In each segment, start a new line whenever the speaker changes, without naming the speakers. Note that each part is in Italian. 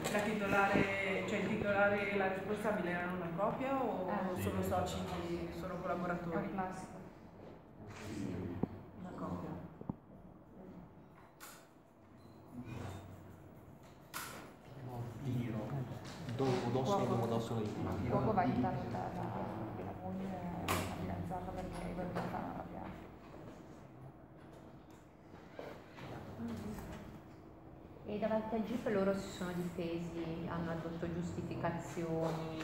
La titolare, cioè il titolare e la responsabile erano una coppia o solo soci, solo collaboratori?
È un classico.
Una coppia.
Dopo solo io.
Poco va a aiutare la moglie, la fidanzata perché i bambini fanno arrabbiare.
E davanti al GIP loro si sono difesi, hanno addotto giustificazioni.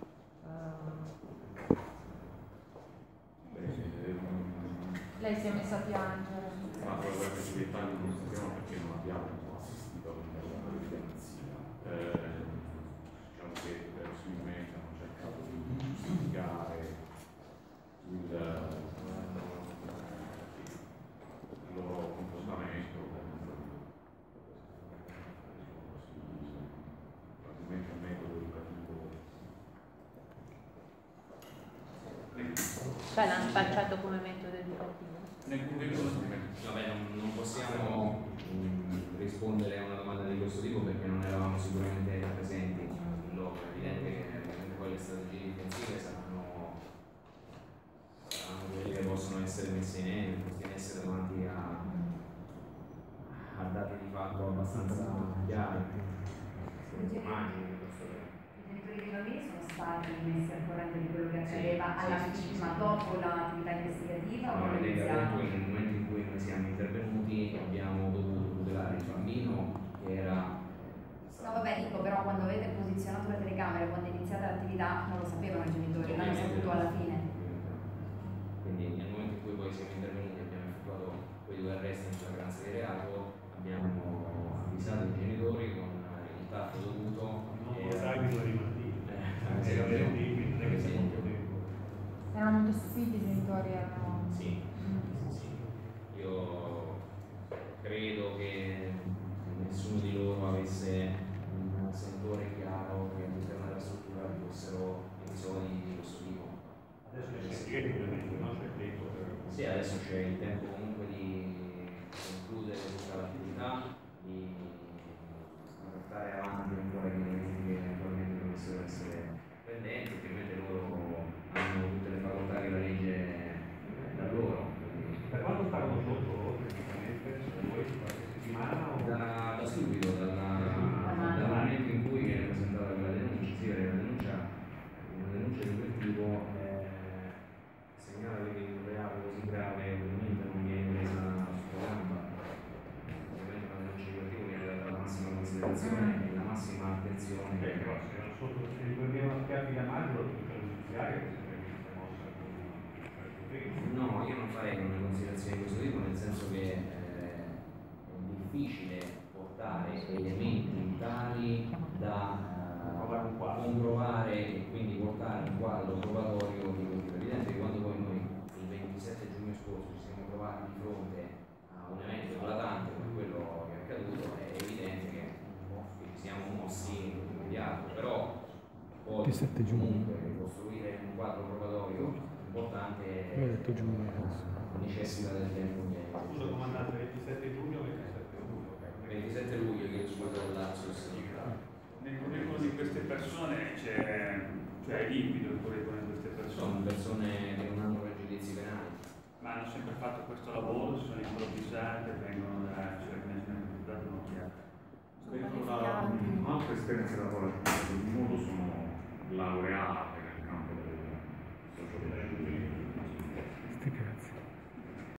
Lei si è messa a piangere.
Ma guarda, sui dettagli non sappiamo perché non abbiamo assistito all'evidenza. Diciamo che sui media hanno cercato di giustificare il loro comportamento probabilmente un metodo educativo.
Cioè l'hanno spacciato come metodo educativo?
Vabbè, non possiamo rispondere a una domanda di questo tipo perché non eravamo sicuramente presenti in loco. È evidente che poi le strategie difensive saranno quelle che possono essere messe in essere davanti a dati di fatto abbastanza chiari.
I genitori dei bambini sono stati messi al corrente di quello che accadeva alla vittima dopo l'attività investigativa o
No, nel momento in cui noi siamo intervenuti abbiamo dovuto tutelare il bambino che era...
No vabbè, dico però quando avete posizionato le telecamere, quando è iniziata l'attività non lo sapevano i genitori, l'hanno saputo alla fine.
Quindi nel momento in cui poi siamo intervenuti abbiamo effettuato quei 2 arresti in flagranza di reato, abbiamo avvisato i genitori con il tatto dovuto.
Erano molto stupidi i genitori, erano...
Sì. Io credo che nessuno di loro avesse un sentore chiaro che all'interno della struttura vi fossero episodi di questo tipo.
Adesso c'è il tempo, no? C'è il tempo per...
Sì, adesso c'è il tempo comunque di concludere tutta l'attività, di portare avanti ancora i momenti che eventualmente dovessero essere pendenti, ovviamente loro hanno tutte le facoltà che la legge da loro.
Da quando stavano sotto praticamente? Qualche settimana? O...
Da subito, dal momento in cui viene presentata quella denuncia, si vede una denuncia di quel tipo segnala che un reato così grave ovviamente non viene presa sotto gamba. Ovviamente una denuncia di quel tipo viene data la massima considerazione e la massima attenzione.
Però se erano sotto, se li prendevano schiaffi da maggio, l'autorità giudiziaria si è mossa con
No, io non farei una considerazione di questo tipo, nel senso che è difficile portare elementi tali da comprovare e quindi portare un quadro probatorio di questo. È evidente che quando poi noi il 27 giugno scorso ci siamo trovati di fronte a un evento eclatante come quello che è accaduto, è evidente che ci siamo mossi immediato, però poi comunque costruire un quadro probatorio importante necessita del tempo che...
Scusa comandante, 27 giugno o 27 luglio?
27 luglio che scusa dell'Azzus.
Nel curriculum di queste persone c'è limpido il curriculum di queste persone.
Sono persone che non hanno pregiudizi penali.
Ma hanno sempre fatto questo lavoro, si sono improvvisate, vengono da dato un'occhiata.
Un'altra esperienza lavorativa, in modo sono laureato